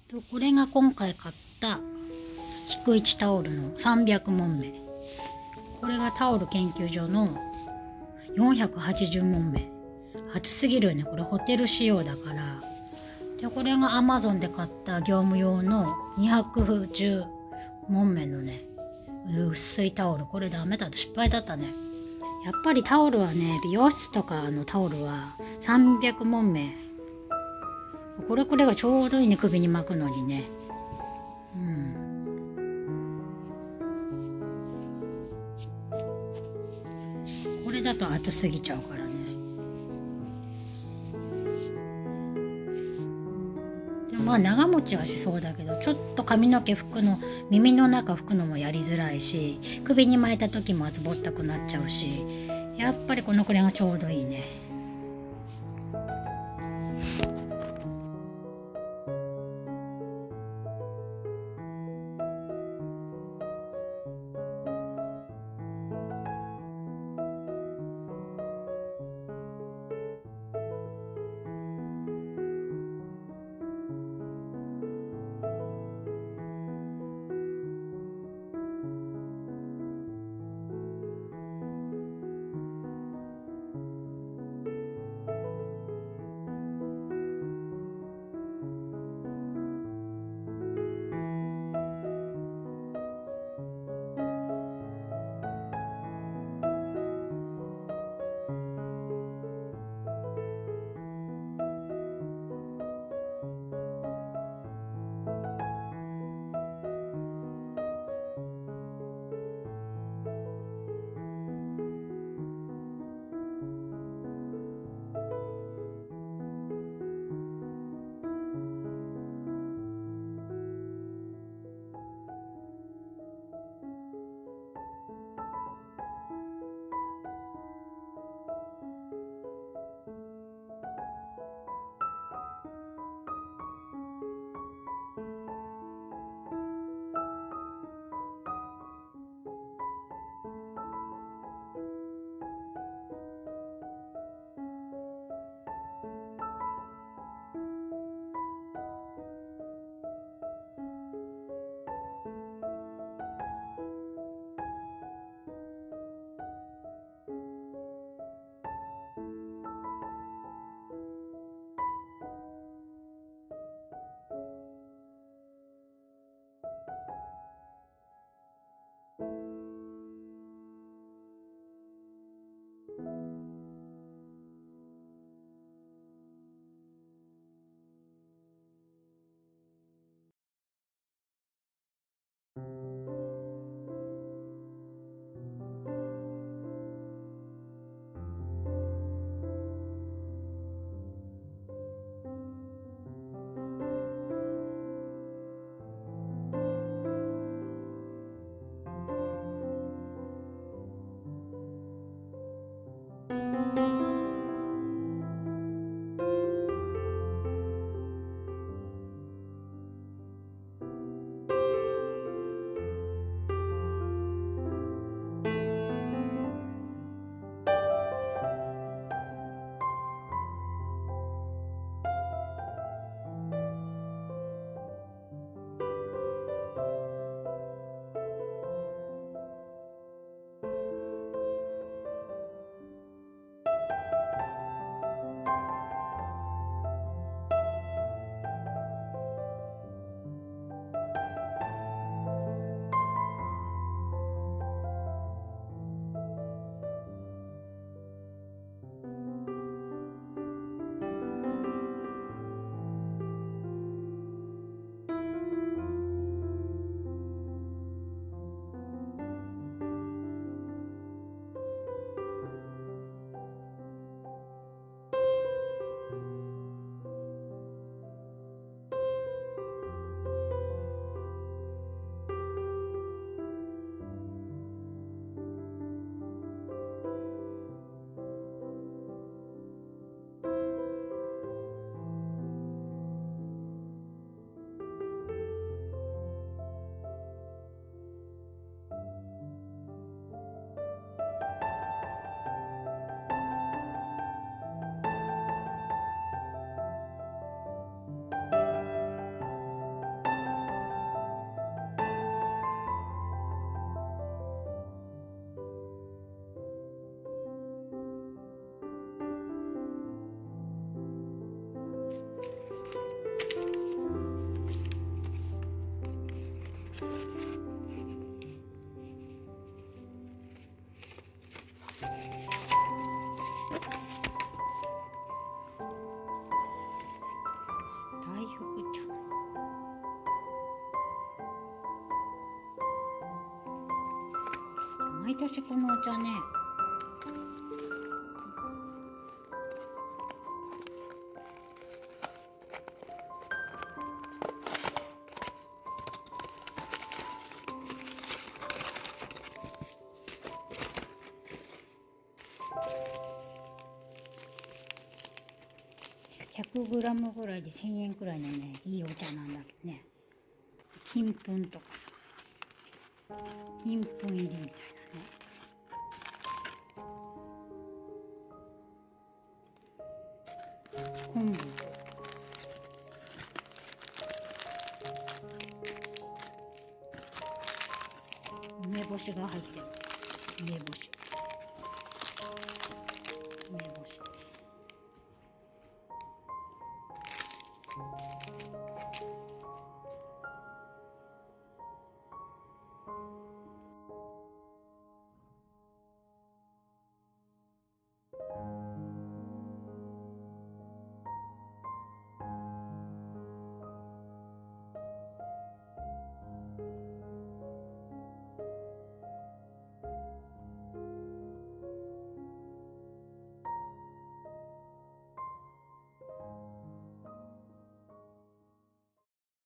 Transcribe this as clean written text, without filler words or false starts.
これが今回買った菊一タオルの300問目。これがタオル研究所の480問目。厚すぎるよね。これホテル仕様だから。でこれが Amazon で買った業務用の210問目のね、薄いタオル。これダメだった。失敗だったね。やっぱりタオルはね、美容室とかのタオルは300問目。これがちょうどいいね、首に巻くのにね。これだと厚すぎちゃうからね。でもまあ長持ちはしそうだけど、ちょっと髪の毛拭くの、耳の中拭くのもやりづらいし、首に巻いた時も厚ぼったくなっちゃうし、やっぱりこのくらいがちょうどいいね。 毎年このお茶ね、100g ぐらいで1000円くらいのね、いいお茶なんだけどね。金粉とかさ、金粉入りみたいなね。昆布と梅干しが入ってる。梅干し。